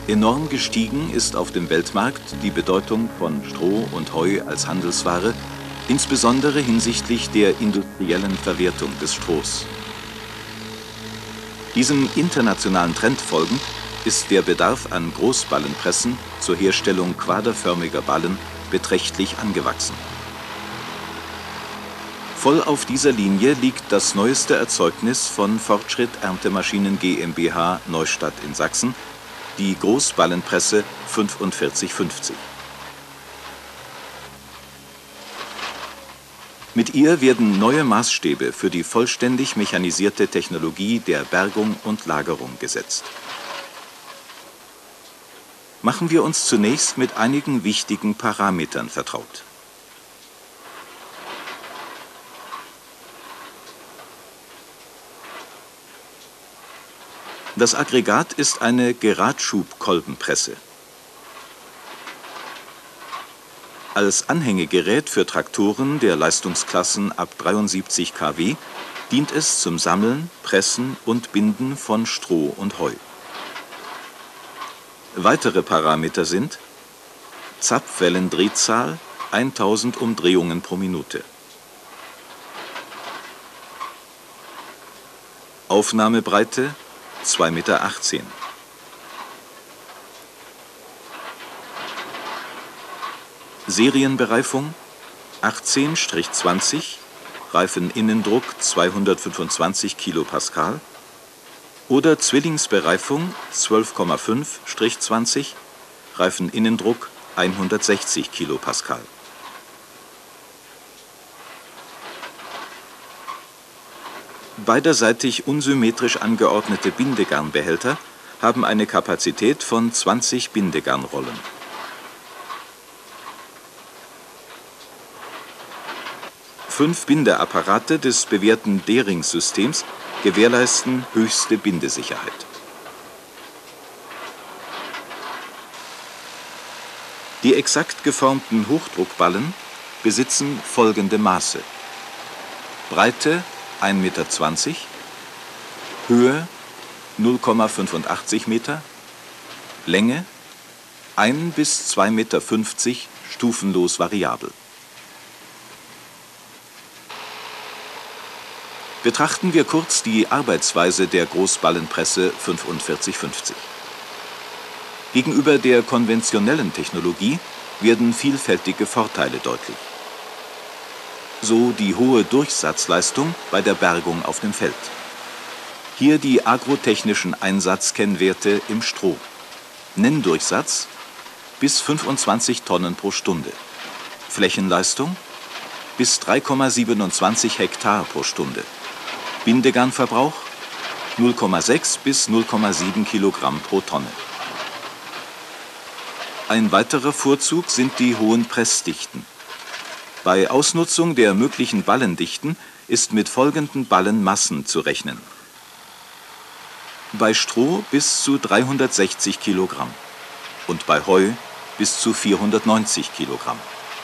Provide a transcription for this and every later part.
Enorm gestiegen ist auf dem Weltmarkt die Bedeutung von Stroh und Heu als Handelsware, insbesondere hinsichtlich der industriellen Verwertung des Strohs. Diesem internationalen Trend folgend ist der Bedarf an Großballenpressen zur Herstellung quaderförmiger Ballen beträchtlich angewachsen. Voll auf dieser Linie liegt das neueste Erzeugnis von Fortschritt Erntemaschinen GmbH Neustadt in Sachsen, die Großballenpresse 4550. Mit ihr werden neue Maßstäbe für die vollständig mechanisierte Technologie der Bergung und Lagerung gesetzt. Machen wir uns zunächst mit einigen wichtigen Parametern vertraut. Das Aggregat ist eine Geradschubkolbenpresse. Als Anhängegerät für Traktoren der Leistungsklassen ab 73 kW dient es zum Sammeln, Pressen und Binden von Stroh und Heu. Weitere Parameter sind Zapfwellendrehzahl 1000 Umdrehungen pro Minute, Aufnahmebreite 2,18 Meter. Serienbereifung 18-20, Reifeninnendruck 225 kPa oder Zwillingsbereifung 12,5-20, Reifeninnendruck 160 kPa. Beiderseitig unsymmetrisch angeordnete Bindegarnbehälter haben eine Kapazität von 20 Bindegarnrollen. Fünf Bindeapparate des bewährten Dering-Systems gewährleisten höchste Bindesicherheit. Die exakt geformten Hochdruckballen besitzen folgende Maße: Breite 1,20 Meter, Höhe 0,85 Meter, Länge 1 bis 2,50 Meter, stufenlos variabel. Betrachten wir kurz die Arbeitsweise der Großballenpresse 4550. Gegenüber der konventionellen Technologie werden vielfältige Vorteile deutlich. So die hohe Durchsatzleistung bei der Bergung auf dem Feld. Hier die agrotechnischen Einsatzkennwerte im Stroh. Nenndurchsatz bis 25 Tonnen pro Stunde. Flächenleistung bis 3,27 Hektar pro Stunde. Bindegarnverbrauch 0,6 bis 0,7 Kilogramm pro Tonne. Ein weiterer Vorzug sind die hohen Pressdichten. Bei Ausnutzung der möglichen Ballendichten ist mit folgenden Ballenmassen zu rechnen. Bei Stroh bis zu 360 Kilogramm und bei Heu bis zu 490 Kilogramm.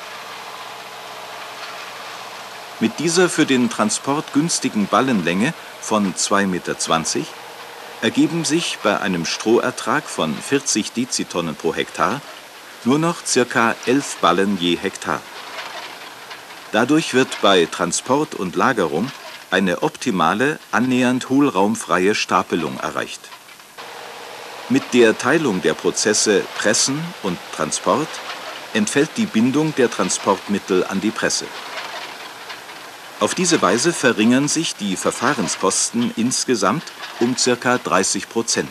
Mit dieser für den Transport günstigen Ballenlänge von 2,20 Meter ergeben sich bei einem Strohertrag von 40 Dezitonnen pro Hektar nur noch ca. 11 Ballen je Hektar. Dadurch wird bei Transport und Lagerung eine optimale, annähernd hohlraumfreie Stapelung erreicht. Mit der Teilung der Prozesse Pressen und Transport entfällt die Bindung der Transportmittel an die Presse. Auf diese Weise verringern sich die Verfahrenskosten insgesamt um ca. 30%.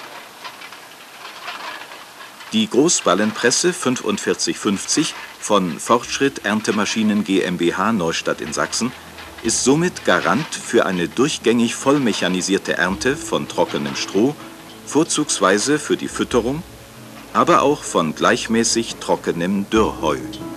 Die Großballenpresse 4550 von Fortschritt Erntemaschinen GmbH Neustadt in Sachsen ist somit Garant für eine durchgängig vollmechanisierte Ernte von trockenem Stroh, vorzugsweise für die Fütterung, aber auch von gleichmäßig trockenem Dürrheu.